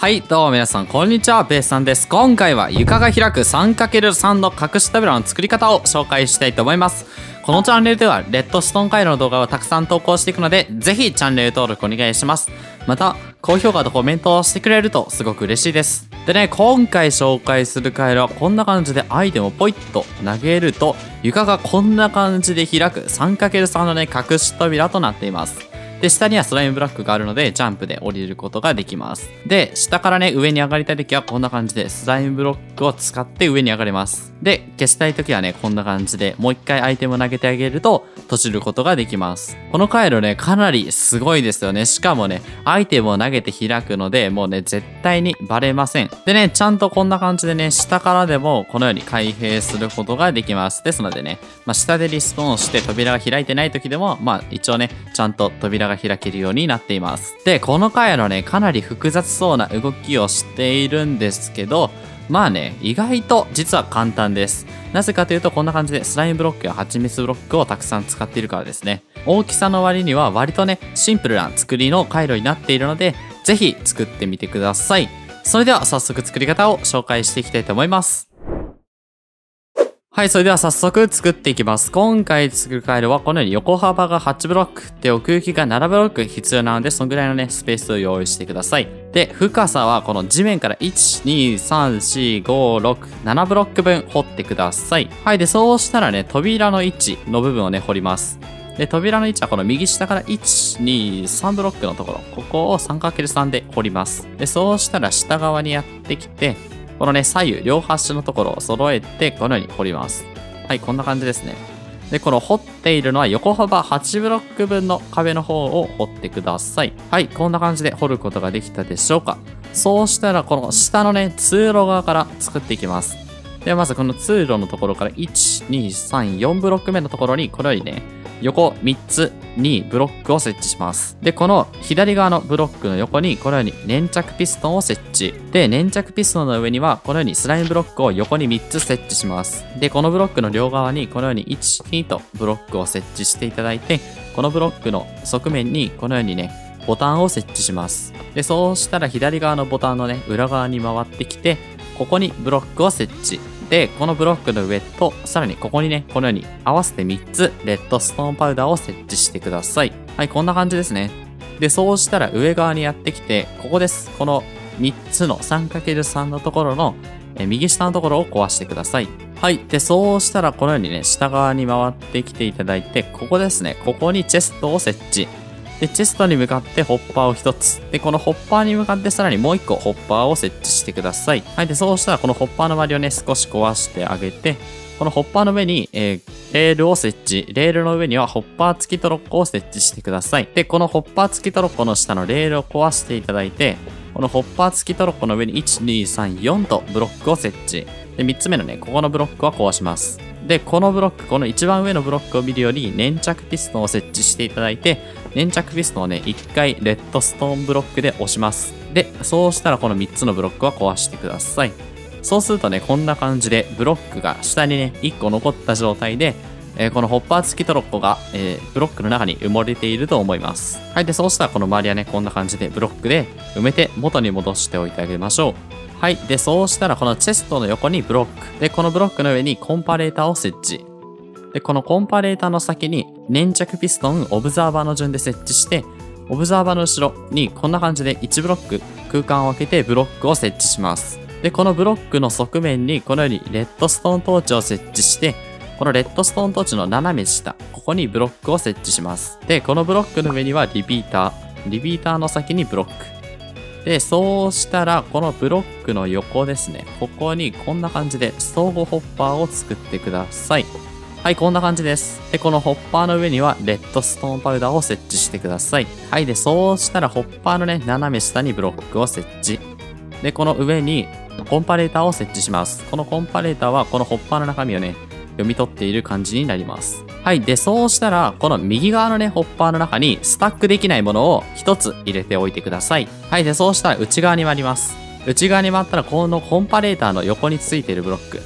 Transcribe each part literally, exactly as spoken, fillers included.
はい、どうも皆さん、こんにちは、ベースさんです。今回は床が開く さんかけるさん の隠し扉の作り方を紹介したいと思います。このチャンネルでは、レッドストーン回路の動画をたくさん投稿していくので、ぜひチャンネル登録お願いします。また、高評価とコメントをしてくれるとすごく嬉しいです。でね、今回紹介する回路はこんな感じでアイテムをポイッと投げると、床がこんな感じで開く さんかけるさん のね、隠し扉となっています。で、下にはスライムブロックがあるので、ジャンプで降りることができます。で、下からね、上に上がりたいときはこんな感じで、スライムブロックを使って上に上がれます。で、消したいときはね、こんな感じで、もう一回アイテムを投げてあげると、閉じることができます。この回路ね、かなりすごいですよね。しかもね、アイテムを投げて開くので、もうね、絶対にバレません。でね、ちゃんとこんな感じでね、下からでもこのように開閉することができます。ですのでね、まあ、下でリスポーンして扉が開いてないときでも、まあ、一応ね、ちゃんと扉が開けるようになっています。で、この回路ね、かなり複雑そうな動きをしているんですけど、まあね、意外と実は簡単です。なぜかというと、こんな感じでスライムブロックやハチミツブロックをたくさん使っているからですね。大きさの割には割とね、シンプルな作りの回路になっているので、ぜひ作ってみてください。それでは早速作り方を紹介していきたいと思います。はい、それでは早速作っていきます。今回作る回路はこのように横幅がはちブロック、で、奥行きがななブロック必要なので、そのぐらいのね、スペースを用意してください。で、深さはこの地面からいち、に、さん、よん、ご、ろく、ななブロック分掘ってください。はい、で、そうしたらね、扉の位置の部分をね、掘ります。で、扉の位置はこの右下からいち、に、さんブロックのところ、ここを さんかけるさん で掘ります。で、そうしたら下側にやってきて、このね、左右、両端のところを揃えて、このように掘ります。はい、こんな感じですね。で、この掘っているのは横幅はちブロック分の壁の方を掘ってください。はい、こんな感じで掘ることができたでしょうか。そうしたら、この下のね、通路側から作っていきます。では、まずこの通路のところからいち、に、さん、よんブロック目のところに、このようにね、横みっつにブロックを設置します。で、この左側のブロックの横にこのように粘着ピストンを設置。で、粘着ピストンの上にはこのようにスライムブロックを横にみっつ設置します。で、このブロックの両側にこのようにいち、にとブロックを設置していただいて、このブロックの側面にこのようにね、ボタンを設置します。で、そうしたら左側のボタンのね、裏側に回ってきて、ここにブロックを設置。で、このブロックの上と、さらにここにね、このように合わせてみっつ、レッドストーンパウダーを設置してください。はい、こんな感じですね。で、そうしたら上側にやってきて、ここです。このみっつの さんかけるさん のところの、え右下のところを壊してください。はい。で、そうしたらこのようにね、下側に回ってきていただいて、ここですね。ここにチェストを設置。で、チェストに向かってホッパーをひとつ。で、このホッパーに向かってさらにもういっこホッパーを設置してください。はい。で、そうしたらこのホッパーの周りをね、少し壊してあげて、このホッパーの上に、えー、レールを設置。レールの上にはホッパー付きトロッコを設置してください。で、このホッパー付きトロッコの下のレールを壊していただいて、このホッパー付きトロッコの上にいち、に、さん、よんとブロックを設置。で、みっつめのね、ここのブロックは壊します。で、このブロック、この一番上のブロックを見るより粘着ピストンを設置していただいて、粘着ピストンをね、いっかいレッドストーンブロックで押します。で、そうしたらこのみっつのブロックは壊してください。そうするとね、こんな感じでブロックが下にね、いっこ残った状態で、えー、このホッパー付きトロッコが、えー、ブロックの中に埋もれていると思います。はい。で、そうしたらこの周りはね、こんな感じでブロックで埋めて元に戻しておいてあげましょう。はい。で、そうしたらこのチェストの横にブロック。で、このブロックの上にコンパレーターを設置。で、このコンパレーターの先に粘着ピストン、オブザーバーの順で設置して、オブザーバーの後ろにこんな感じでいちブロック空間を空けてブロックを設置します。で、このブロックの側面にこのようにレッドストーントーチを設置して、このレッドストーントーチの斜め下、ここにブロックを設置します。で、このブロックの上にはリピーター。リピーターの先にブロック。で、そうしたら、このブロックの横ですね。ここにこんな感じで相互ホッパーを作ってください。はい、こんな感じです。で、このホッパーの上にはレッドストーンパウダーを設置してください。はい、で、そうしたらホッパーのね、斜め下にブロックを設置。で、この上にコンパレーターを設置します。このコンパレーターはこのホッパーの中身をね、読み取っている感じになります。はい。で、そうしたら、この右側のね、ホッパーの中にスタックできないものをひとつ入れておいてください。はい。で、そうしたら内側に回ります。内側に回ったら、このコンパレーターの横についているブロック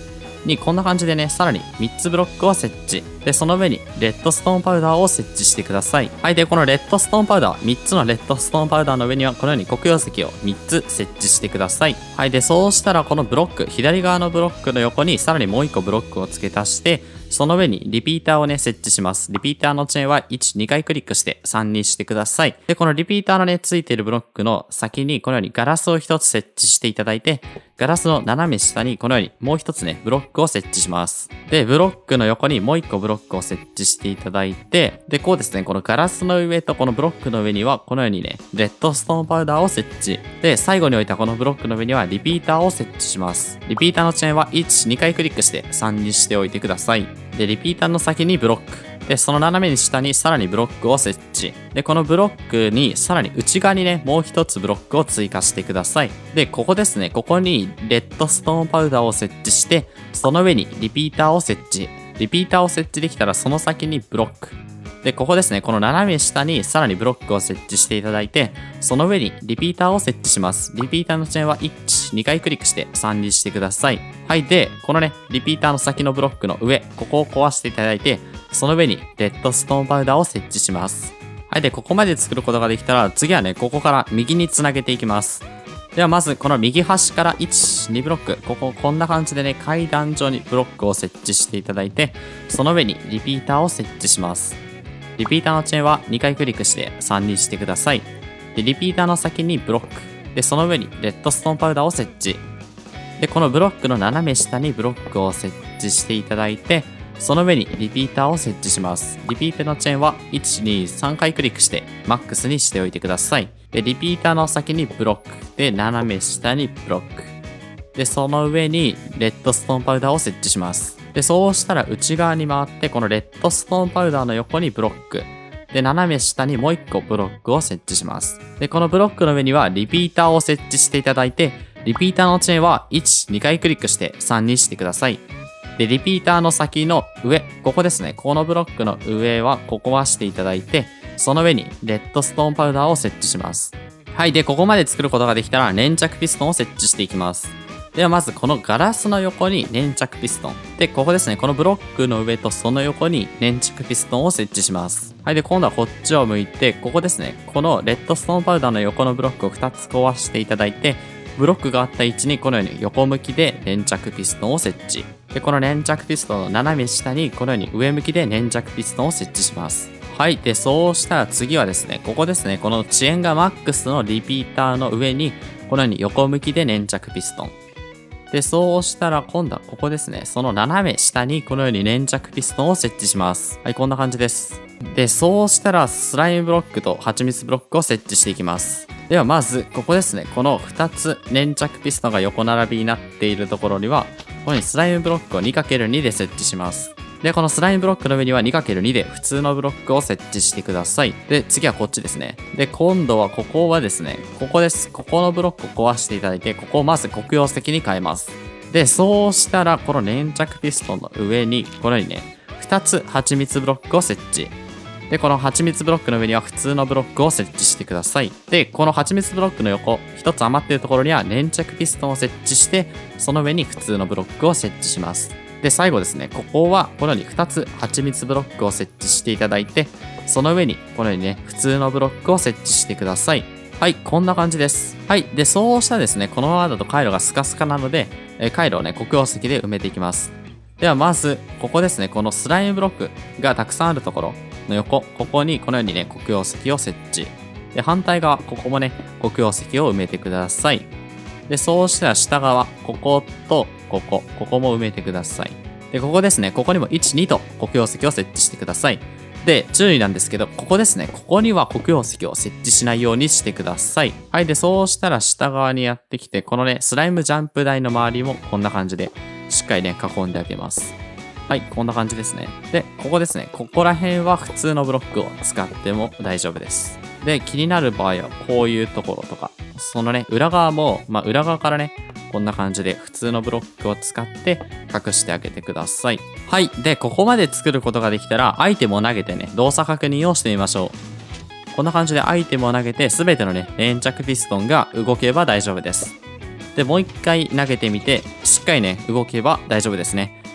にこんな感じでね、さらにみっつブロックを設置。で、その上にレッドストーンパウダーを設置してください。はい。で、このレッドストーンパウダー、みっつのレッドストーンパウダーの上にはこのように黒曜石をみっつ設置してください。はい。で、そうしたらこのブロック、左側のブロックの横にさらにもういっこブロックを付け足して、その上にリピーターをね、設置します。リピーターのチェーンはいち、にかいクリックしてさんにしてください。で、このリピーターのね、ついているブロックの先にこのようにガラスをひとつ設置していただいて、ガラスの斜め下にこのようにもうひとつね、ブロックを設置します。で、ブロックの横にもういっこブロックを設置していただいて、で、こうですね、このガラスの上とこのブロックの上にはこのようにね、レッドストーンパウダーを設置。で、最後に置いたこのブロックの上にはリピーターを設置します。リピーターのチェーンはいち、にかいクリックしてさんにしておいてください。で、リピーターの先にブロック。で、その斜めに下にさらにブロックを設置。で、このブロックにさらに内側にね、もう一つブロックを追加してください。で、ここですね、ここにレッドストーンパウダーを設置して、その上にリピーターを設置。リピーターを設置できたらその先にブロック。で、ここですね、この斜め下にさらにブロックを設置していただいて、その上にリピーターを設置します。リピーターのチェーンはいち、にかいクリックしてさんにしてください。はい。で、このね、リピーターの先のブロックの上、ここを壊していただいて、その上にレッドストーンパウダーを設置します。はい。で、ここまで作ることができたら、次はね、ここから右につなげていきます。ではまずこの右端からいち、にブロック、こここんな感じでね、階段状にブロックを設置していただいて、その上にリピーターを設置します。リピーターのチェーンはにかいクリックしてさんにしてください。で、リピーターの先にブロック。で、その上にレッドストーンパウダーを設置。で、このブロックの斜め下にブロックを設置していただいて、その上にリピーターを設置します。リピーターのチェーンはいち、に、さんかいクリックしてマックスにしておいてください。で、リピーターの先にブロック。で、斜め下にブロック。で、その上にレッドストーンパウダーを設置します。で、そうしたら内側に回って、このレッドストーンパウダーの横にブロック。で、斜め下にもういっこブロックを設置します。で、このブロックの上にはリピーターを設置していただいて、リピーターのチェーンはいち、にかいクリックしてさんにしてください。で、リピーターの先の上、ここですね。このブロックの上はここはしていただいて、その上にレッドストーンパウダーを設置します。はい。で、ここまで作ることができたら粘着ピストンを設置していきます。ではまずこのガラスの横に粘着ピストン。で、ここですね。このブロックの上とその横に粘着ピストンを設置します。はい。で、今度はこっちを向いて、ここですね。このレッドストーンパウダーの横のブロックをふたつ壊していただいて、ブロックがあった位置にこのように横向きで粘着ピストンを設置。で、この粘着ピストンの斜め下にこのように上向きで粘着ピストンを設置します。はい。で、そうしたら次はですね、ここですね。この遅延がマックスのリピーターの上に、このように横向きで粘着ピストン。で、そうしたら今度はここですね。その斜め下にこのように粘着ピストンを設置します。はい、こんな感じです。で、そうしたらスライムブロックと蜂蜜ブロックを設置していきます。ではまず、ここですね。このふたつ粘着ピストンが横並びになっているところには、ここにスライムブロックを にかけるに で設置します。で、このスライムブロックの上には にかけるに で普通のブロックを設置してください。で、次はこっちですね。で、今度はここはですね、ここです。ここのブロックを壊していただいて、ここをまず黒曜石に変えます。で、そうしたら、この粘着ピストンの上に、このようにね、ふたつ蜂蜜ブロックを設置。で、この蜂蜜ブロックの上には普通のブロックを設置してください。で、この蜂蜜ブロックの横、ひとつ余っているところには粘着ピストンを設置して、その上に普通のブロックを設置します。で、最後ですね、ここはこのようにふたつ蜂蜜ブロックを設置していただいて、その上にこのようにね、普通のブロックを設置してください。はい、こんな感じです。はい。で、そうしたらですね、このままだと回路がスカスカなので、え回路をね、黒曜石で埋めていきます。では、まず、ここですね、このスライムブロックがたくさんあるところの横、ここにこのようにね、黒曜石を設置。で、反対側、ここもね、黒曜石を埋めてください。で、そうしたら下側、ここと、ここ、ここも埋めてください。で、ここですね、ここにもいち、にと黒曜石を設置してください。で、注意なんですけど、ここですね。ここには黒曜石を設置しないようにしてください。はい。で、そうしたら下側にやってきて、このね、スライムジャンプ台の周りもこんな感じで、しっかりね、囲んであげます。はい。こんな感じですね。で、ここですね。ここら辺は普通のブロックを使っても大丈夫です。で、気になる場合はこういうところとか、そのね、裏側も、まあ、裏側からね、こんな感じで普通のブロックを使って隠してあげてください。はい。で、ここまで作ることができたら、アイテムを投げてね、動作確認をしてみましょう。こんな感じでアイテムを投げて、すべてのね、粘着ピストンが動けば大丈夫です。で、もう一回投げてみて、しっかりね、動けば大丈夫ですね。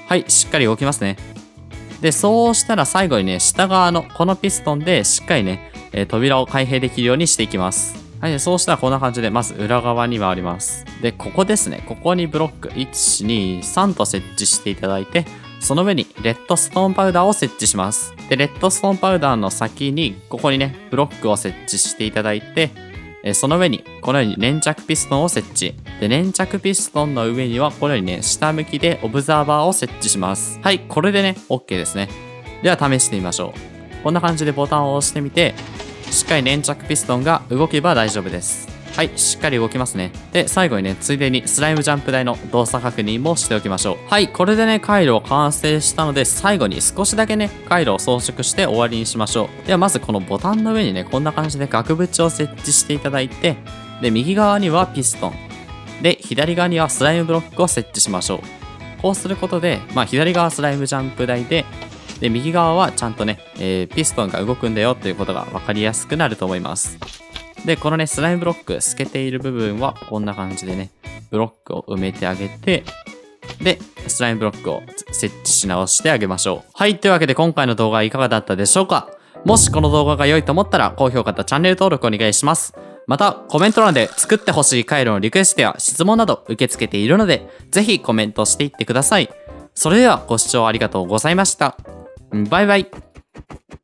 はい、しっかり動きますね。で、そうしたら最後にね、下側のこのピストンでしっかりね、えー、扉を開閉できるようにしていきます。はい、そうしたらこんな感じで、まず裏側に回ります。で、ここですね。ここにブロックいち、に、さんと設置していただいて、その上にレッドストーンパウダーを設置します。で、レッドストーンパウダーの先に、ここにね、ブロックを設置していただいて、えその上に、このように粘着ピストンを設置。で、粘着ピストンの上には、このようにね、下向きでオブザーバーを設置します。はい、これでね、OK ですね。では、試してみましょう。こんな感じでボタンを押してみて、しっかり粘着ピストンが動けば大丈夫です。はい、しっかり動きますね。で、最後にね、ついでにスライムジャンプ台の動作確認もしておきましょう。はい、これでね、回路を完成したので、最後に少しだけね、回路を装飾して終わりにしましょう。では、まずこのボタンの上にね、こんな感じで額縁を設置していただいて、で、右側にはピストン。で、左側にはスライムブロックを設置しましょう。こうすることで、まあ、左側はスライムジャンプ台で、で、右側はちゃんとね、えー、ピストンが動くんだよということが分かりやすくなると思います。で、このね、スライムブロック透けている部分はこんな感じでね、ブロックを埋めてあげて、で、スライムブロックを設置し直してあげましょう。はい、というわけで今回の動画はいかがだったでしょうか？もしこの動画が良いと思ったら高評価とチャンネル登録お願いします。また、コメント欄で作ってほしい回路のリクエストや質問など受け付けているので、ぜひコメントしていってください。それではご視聴ありがとうございました。バイバイ。